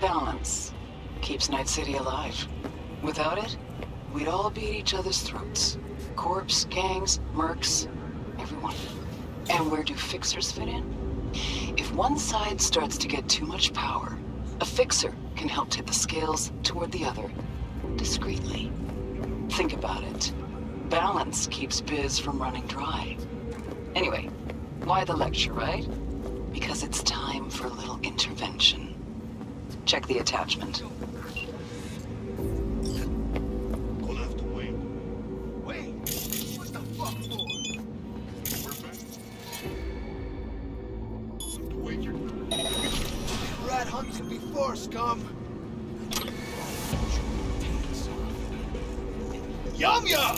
Balance keeps Night City alive. Without it, we'd all be at each other's throats. Corps, gangs, mercs, everyone. And where do fixers fit in? If one side starts to get too much power, a fixer can help tip the scales toward the other, discreetly. Think about it. Balance keeps biz from running dry. Anyway, why the lecture, right? Because it's time for a little intervention. Check the attachment. We'll have to wait. Wait? What the fuck for? Wait your rat hunted before, scum. Yum yum!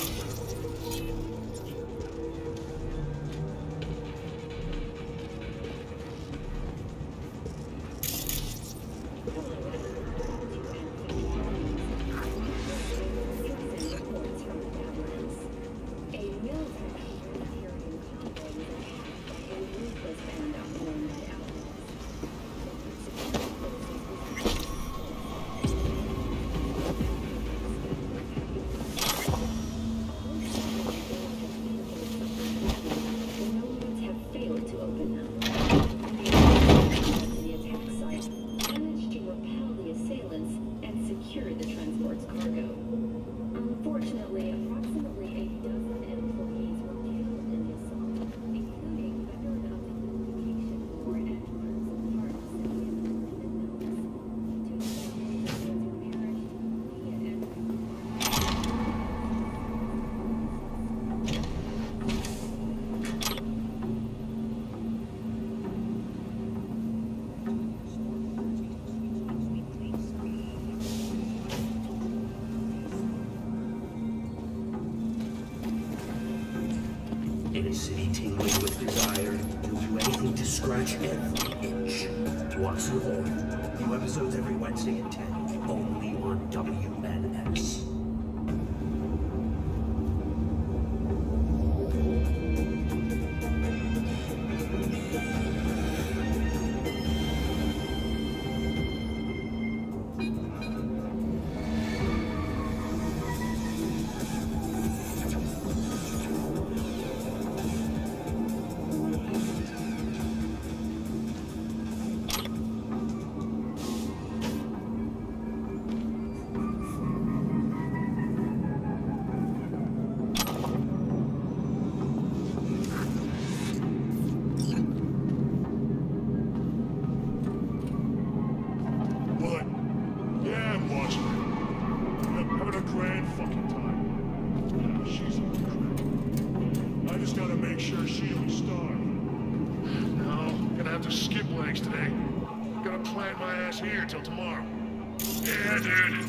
In a city tingling with desire, you'll do anything to scratch every itch. Watch the Horn. New episodes every Wednesday at 10, only on WNS. Here till tomorrow. Yeah, dude.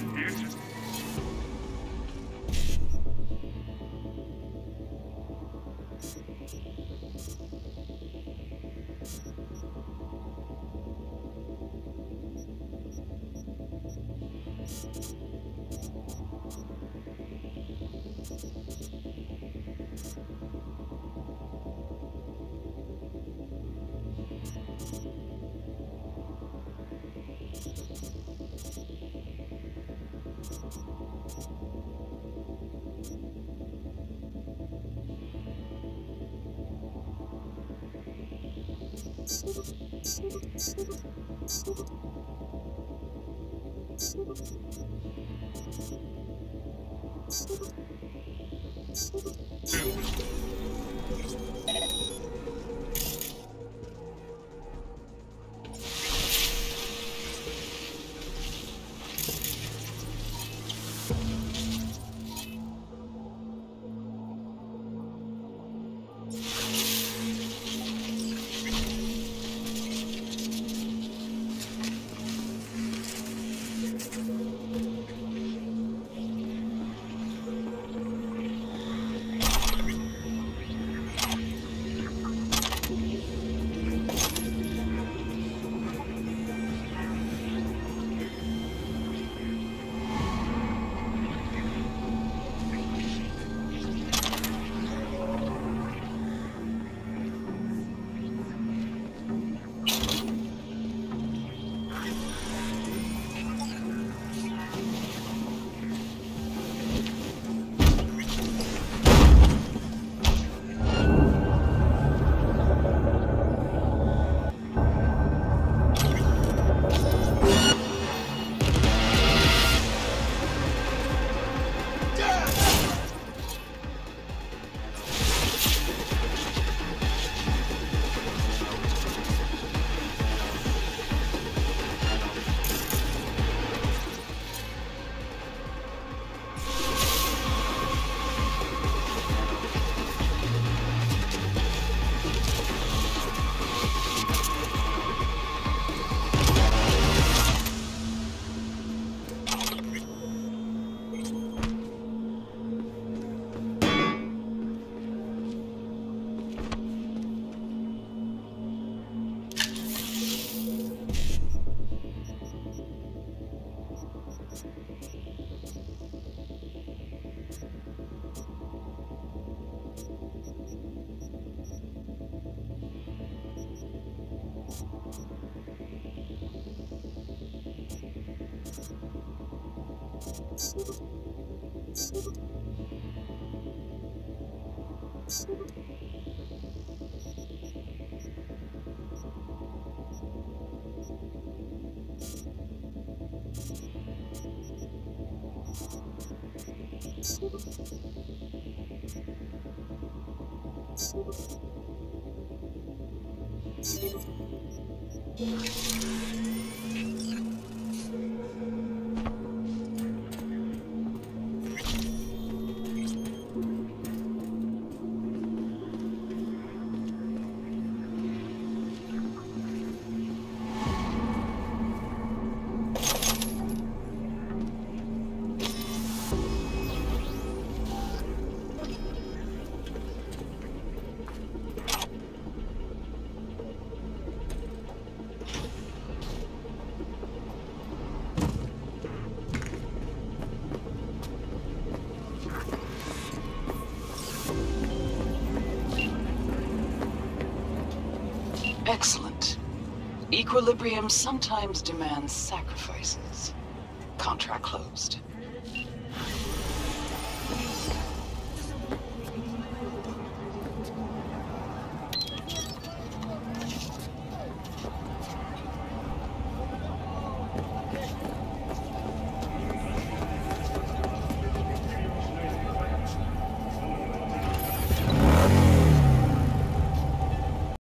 Excellent. Equilibrium sometimes demands sacrifices. Contract closed.